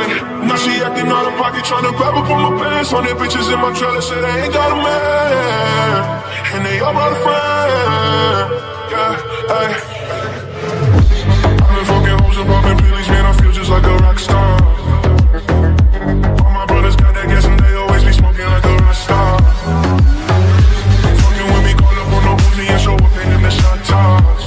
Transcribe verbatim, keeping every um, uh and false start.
man. Now she acting out of pocket, trying to grab up on my pants. On their bitches in my trailer, say they ain't got a man, and they all brought a friend. Yeah, ay. I've been fucking hoes and popping pillies, man, I feel just like a rock star. All my brothers got that gas and they always be smoking like a rock star. Fucking with me, call up on the Uzi and show up in them the shot tops.